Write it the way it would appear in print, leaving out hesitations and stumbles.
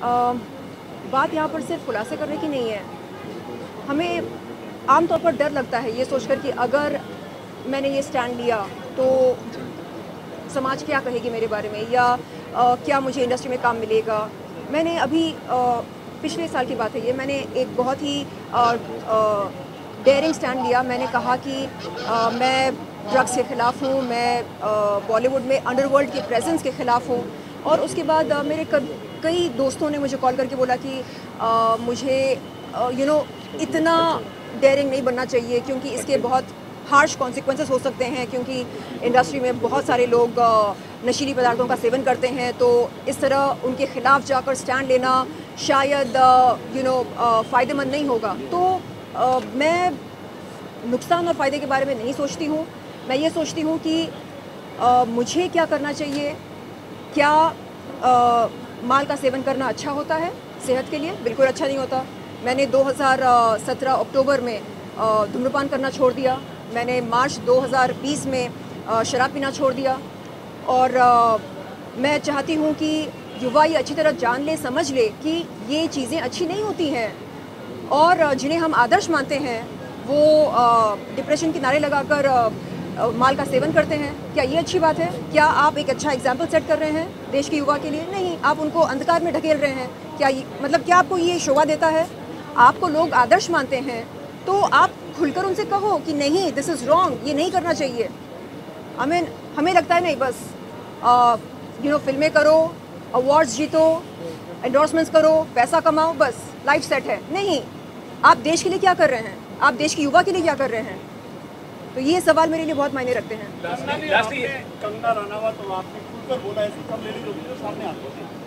बात यहाँ पर सिर्फ खुलासे करने की नहीं है। हमें आमतौर पर डर लगता है ये सोचकर कि अगर मैंने ये स्टैंड लिया तो समाज क्या कहेगी मेरे बारे में, या क्या मुझे इंडस्ट्री में काम मिलेगा। मैंने अभी पिछले साल की बात है ये, मैंने एक बहुत ही डेयरिंग स्टैंड लिया। मैंने कहा कि मैं ड्रग्स के ख़िलाफ़ हूँ, मैं बॉलीवुड में अंडरवर्ल्ड की प्रेजेंस के ख़िलाफ़ हूँ। और उसके बाद मेरे कई दोस्तों ने मुझे कॉल करके बोला कि मुझे इतना डेयरिंग नहीं बनना चाहिए, क्योंकि इसके बहुत हार्श कॉन्सिक्वेंसेस हो सकते हैं, क्योंकि इंडस्ट्री में बहुत सारे लोग नशीली पदार्थों का सेवन करते हैं। तो इस तरह उनके ख़िलाफ़ जाकर स्टैंड लेना शायद फ़ायदेमंद नहीं होगा। तो मैं नुकसान और फ़ायदे के बारे में नहीं सोचती हूँ। मैं ये सोचती हूँ कि मुझे क्या करना चाहिए। क्या माल का सेवन करना अच्छा होता है सेहत के लिए? बिल्कुल अच्छा नहीं होता। मैंने 2017 अक्टूबर में धूम्रपान करना छोड़ दिया। मैंने मार्च 2020 में शराब पीना छोड़ दिया। और मैं चाहती हूँ कि युवा ये अच्छी तरह जान ले, समझ ले कि ये चीज़ें अच्छी नहीं होती हैं, और जिन्हें हम आदर्श मानते हैं वो डिप्रेशन के नारे लगाकर माल का सेवन करते हैं। क्या ये अच्छी बात है? क्या आप एक अच्छा एग्जाम्पल सेट कर रहे हैं देश के युवा के लिए? नहीं, आप उनको अंधकार में ढकेल रहे हैं। क्या आपको ये शोभा देता है? आपको लोग आदर्श मानते हैं तो आप खुलकर उनसे कहो कि नहीं, दिस इज़ रॉन्ग, ये नहीं करना चाहिए। हमें लगता है नहीं, बस फिल्में करो, अवार्ड्स जीतो, एंडोर्समेंट्स करो, पैसा कमाओ, बस लाइफ सेट है। नहीं, आप देश के लिए क्या कर रहे हैं? आप देश के युवा के लिए क्या कर रहे हैं? तो ये सवाल मेरे लिए बहुत मायने रखते हैं। कंगना रनावत तो आपने खुलकर बोला, ऐसी कम लेडी लोग सामने आते हैं।